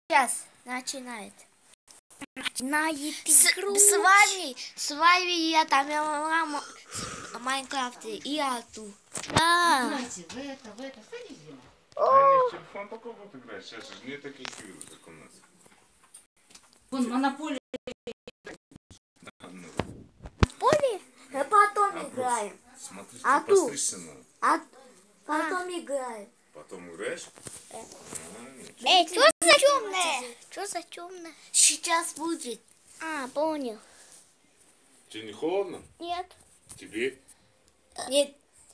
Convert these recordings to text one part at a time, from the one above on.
Сейчас начинает. Начинает игру. С вами я там мама Майнкрафт и Арту. Да. Играйте в это. Сходи, Дима. Они в телефон только будут играть. Сейчас же не такие игры, как у нас. Вон, монополия. Поле? А потом играем. Смотри, А что ту? постричься надо. Потом играем. Потом играешь? Что за темное? Что за темное? Сейчас будет. Понял. Тебе не холодно? Нет. Тебе? Нет.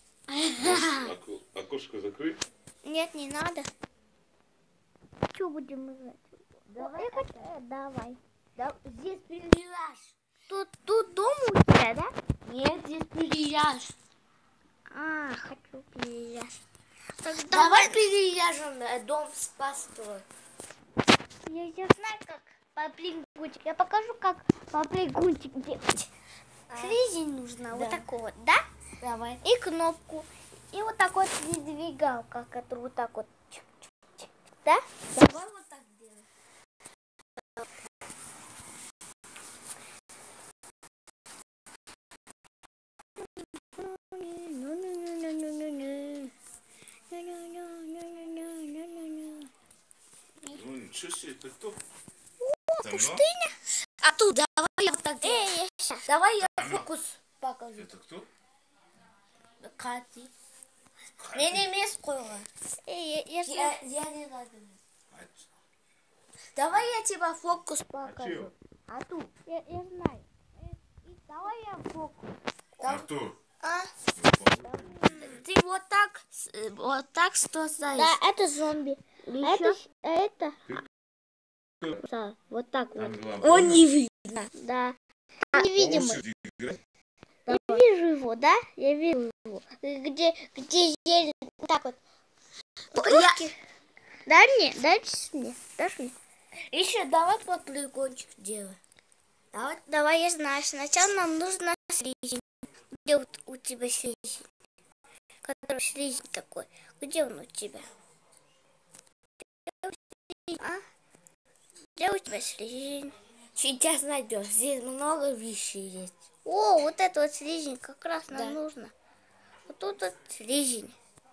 Окошко закрыть? Нет, не надо. Что будем играть? Давай. Давай. Здесь переезжаешь. Тут дом у тебя, да? Нет, здесь переезжаешь. Хочу переезжать. Давай переезжаем дом с построй. Я знаю, как попрыгунчик. Я покажу, как попрыгунчик делать. Слизень нужна, вот такой вот, да? Давай. И кнопку. И вот такой вот передвигалка, который вот так вот. Чик-чик-чик, да? Давай вот так делаем. Ну ничего себе, это кто? Пустыня. А тут давай я вот так делаю. Я сейчас. Давай я фокус покажу. Это кто? Кати. Не емес қойға. Я знаю. Я не надо. Давай я тебе фокус покажу. Артур. Я знаю. И давай я фокус. Артур. Ты вот так что знаешь. Да, это зомби. Это. Кто? Да, вот так вот. Он не видно. Да. Невидимый. Играть? Я вижу его, да? Я вижу его. Где зелень, вот так вот. Ручки. Дай мне. Дашь мне? Еще давай попрыгунчик делай. Давай, я знаю. Сначала нам нужно слизень. Где вот у тебя слизень? Который слизень такой. Где он у тебя? Где у тебя слизень? Сейчас найдешь. Здесь много вещей есть. О, вот это вот слизень как раз Да. нам нужно. Вот тут вот слизень.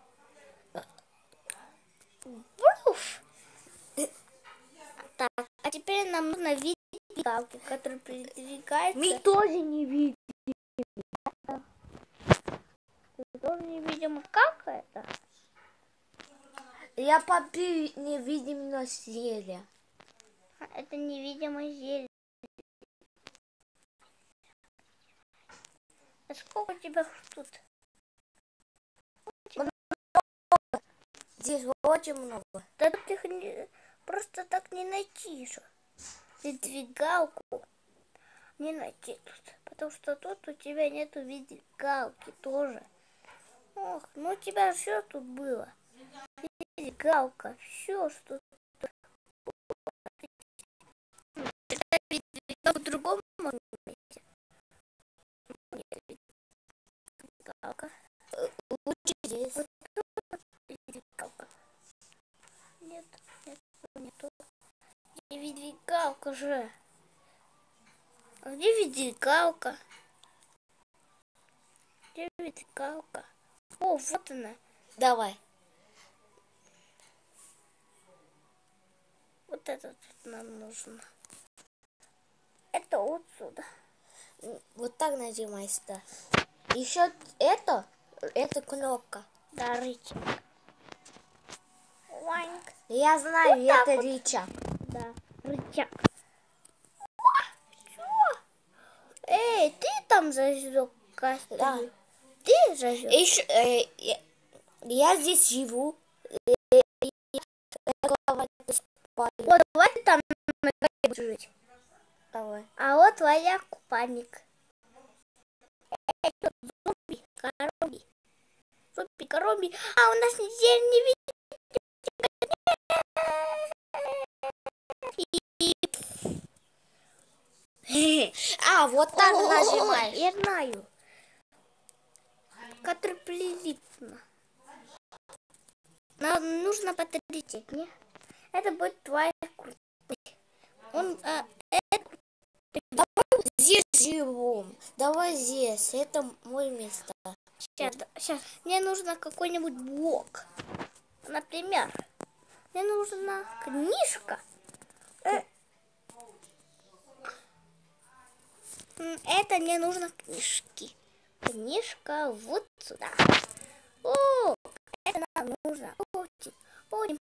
Буф. Так, а теперь нам нужно видеть галки, которые передвигаются. Мы тоже не видим. Мы тоже не видим, как это. Я попил невидимость зелья. Это невидимый зелень. А сколько у тебя тут? Здесь очень много. Да тут их просто так не найти же. Передвигалку не найти тут. Потому что тут у тебя нету видигалки тоже. Ох, ну у тебя все тут было. Видигалка, все, что в другом месте. Видигалка. Лучше здесь. Видигалка. Нету. Где видигалка же? А где видигалка? Где видигалка? О, вот она. Давай. Вот это тут нам нужно. Это вот сюда. Вот так нажимай сюда. Еще это кнопка. Да, рычаг. Ваньк. Я знаю, Вот так это вот. рычаг. Да, рычаг. Чё? Эй, ты там зажег костры? Да. Ты зажег? Еще, я здесь живу. Вот, давай ты там жить. Давай. А вот твоя купальник. Эй, тут зомби, коромби. Зомби, коромби. А у нас неделю не видит. Вот так нажимаешь. Я знаю. Который прилипно. Нам нужно потрясти, не? Это будет твоя Он, Здесь живем. Давай здесь. Это мое место. сейчас. Мне нужно какой-нибудь блок. Например, мне нужна книжка. Это мне нужно книжки. Книжка вот сюда. О, это нам нужно. Очень.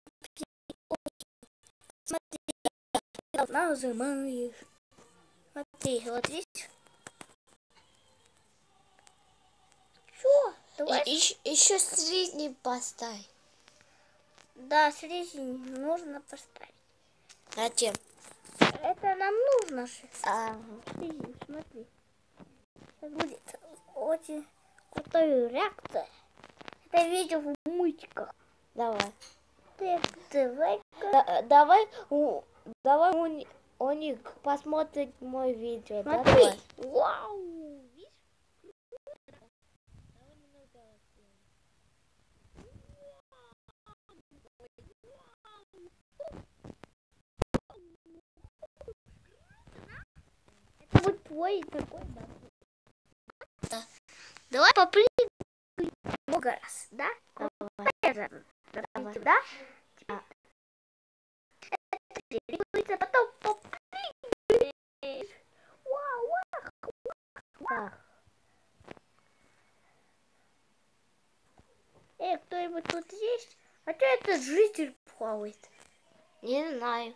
Смотри, нажимаешь. Смотри, вот видишь? Что? Давай. Еще средний поставь. Да, средний нужно поставить. Зачем? Это нам нужно же. Средний, смотри. Сейчас будет очень крутая реакция. Это видео в мультиках. Давай. Давай. Давай у них посмотрит мой видео. Смотри. Давай. Вау. Это вот твой такой, да? Давай попрыгаем много раз, да? Давай. Да? Это потом попрыгаешь. Вау. Кто-нибудь тут есть? А что этот житель плавает? Не знаю.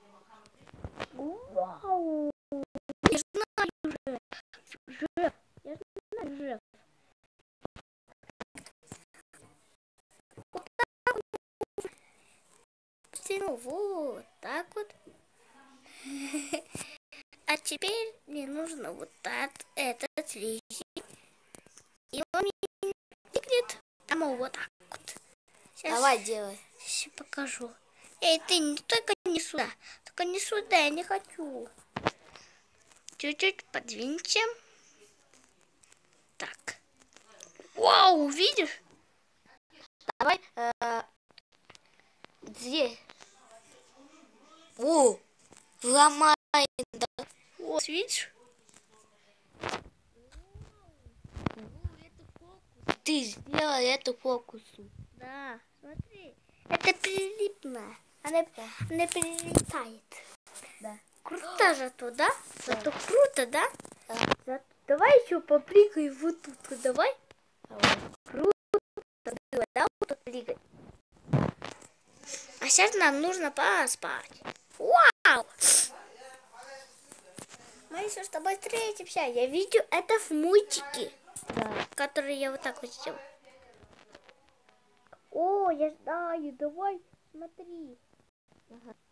Вау. Я знаю уже. Я знаю уже. Ну вот так вот. А теперь мне нужно вот этот резин. И он мне прыгнет там вот так вот. Сейчас, Давай делай. сейчас покажу. Эй, ты только не сюда. Только не сюда, я не хочу. Чуть-чуть подвиньте. Так. Вау, видишь? Давай здесь. О, ломай. Вот, видишь? Ты сделай эту фокусу. Да, смотри. Это прилипно. Она прилипает. Да. Круто же туда. Зато круто, да? Да. Давай еще попрыгаем вот тут. Давай. Давай. Круто было, да? Вот тут прыгать. А сейчас нам нужно поспать. Вау! Мы еще с тобой встретимся. Я видел это в мультике, Да. который я вот так вот сделал. О, я знаю. Давай, смотри. Ага.